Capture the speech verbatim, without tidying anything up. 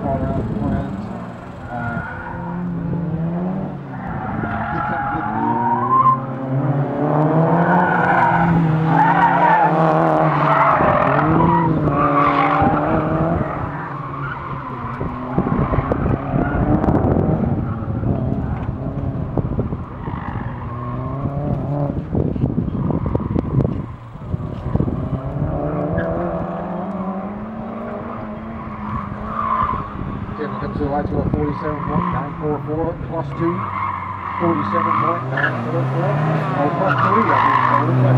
call out friends. Uh, get something good to do. Comes to the lights with a forty-seven point nine four four plus two, forty-seven point nine four four, oh plus three, I mean,